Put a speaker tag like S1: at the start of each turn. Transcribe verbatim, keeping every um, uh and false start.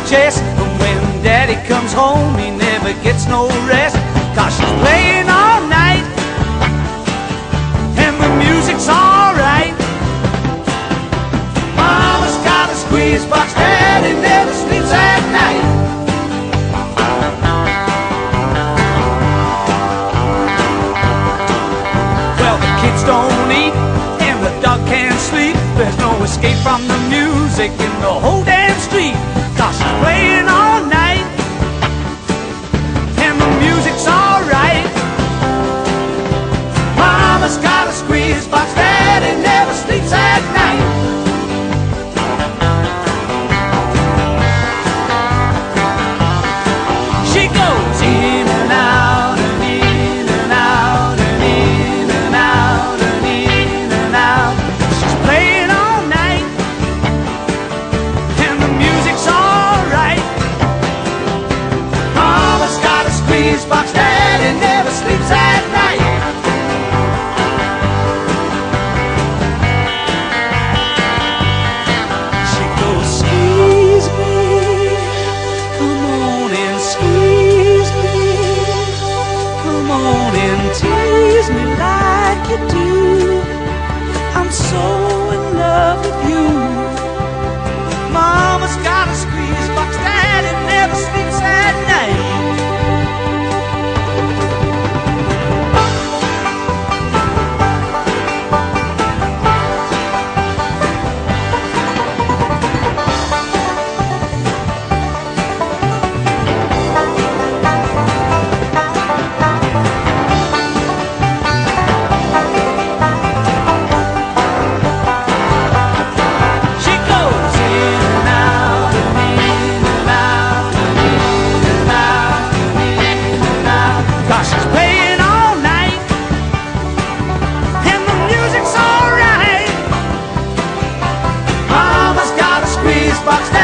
S1: chest. And when Daddy comes home, he never gets no rest, 'cause she's playing all night and the music's alright. Mama's got a squeeze box, Daddy never sleeps at night. Well, the kids don't eat and the dog can't sleep. There's no escape from the music in the whole damn street, 'cause she's playing all night and the music's alright. Mama's got a squeeze box, Daddy never sleeps at night. She goes in and out and in and out and in and out and in and out. She's playing all night and the music's alright. Mama's got a squeeze box, Daddy never sleeps at night. She goes, squeeze me, come on and squeeze me, come on and tease me like you do. I'm so in love with you. Mama's got a squeeze box, Daddy never sleeps at night. She goes in and out and in and out and in and out and in and out, 'cause she's playing all night and the music's alright. Mama's got a squeeze box.